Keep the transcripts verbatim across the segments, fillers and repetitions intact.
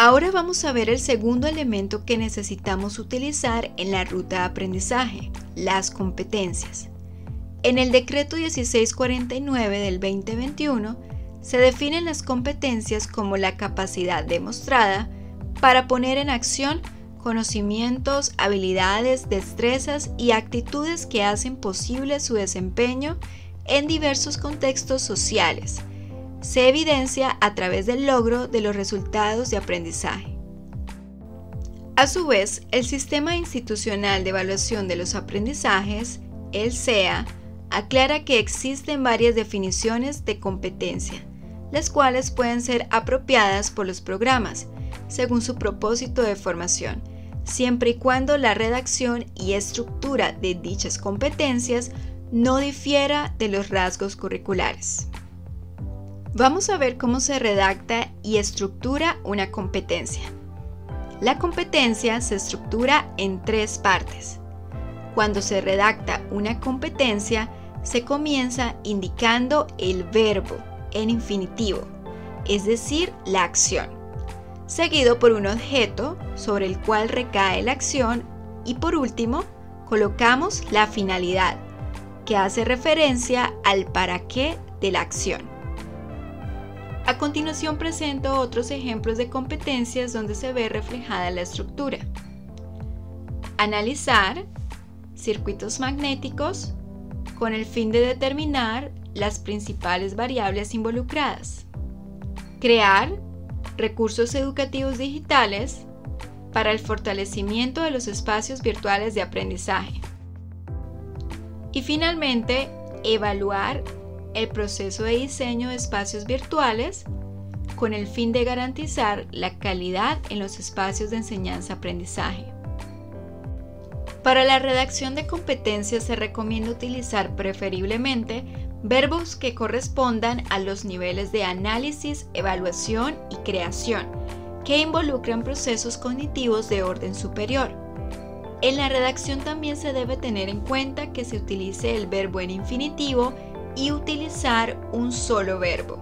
Ahora vamos a ver el segundo elemento que necesitamos utilizar en la ruta de aprendizaje, las competencias. En el Decreto dieciséis cuarenta y nueve del veinte veintiuno se definen las competencias como la capacidad demostrada para poner en acción conocimientos, habilidades, destrezas y actitudes que hacen posible su desempeño en diversos contextos sociales. Se evidencia a través del logro de los resultados de aprendizaje. A su vez, el Sistema Institucional de Evaluación de los Aprendizajes, el S E A, aclara que existen varias definiciones de competencia, las cuales pueden ser apropiadas por los programas, según su propósito de formación, siempre y cuando la redacción y estructura de dichas competencias no difiera de los rasgos curriculares. Vamos a ver cómo se redacta y estructura una competencia. La competencia se estructura en tres partes. Cuando se redacta una competencia, se comienza indicando el verbo en infinitivo, es decir, la acción, seguido por un objeto sobre el cual recae la acción y por último colocamos la finalidad, que hace referencia al para qué de la acción. A continuación presento otros ejemplos de competencias donde se ve reflejada la estructura. Analizar circuitos magnéticos con el fin de determinar las principales variables involucradas. Crear recursos educativos digitales para el fortalecimiento de los espacios virtuales de aprendizaje. Y finalmente, evaluar el proceso de diseño de espacios virtuales con el fin de garantizar la calidad en los espacios de enseñanza-aprendizaje. Para la redacción de competencias se recomienda utilizar preferiblemente verbos que correspondan a los niveles de análisis, evaluación y creación, que involucran procesos cognitivos de orden superior. En la redacción también se debe tener en cuenta que se utilice el verbo en infinitivo y utilizar un solo verbo.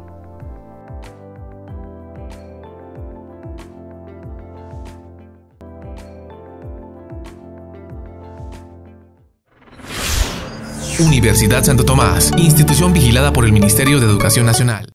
Universidad Santo Tomás, institución vigilada por el Ministerio de Educación Nacional.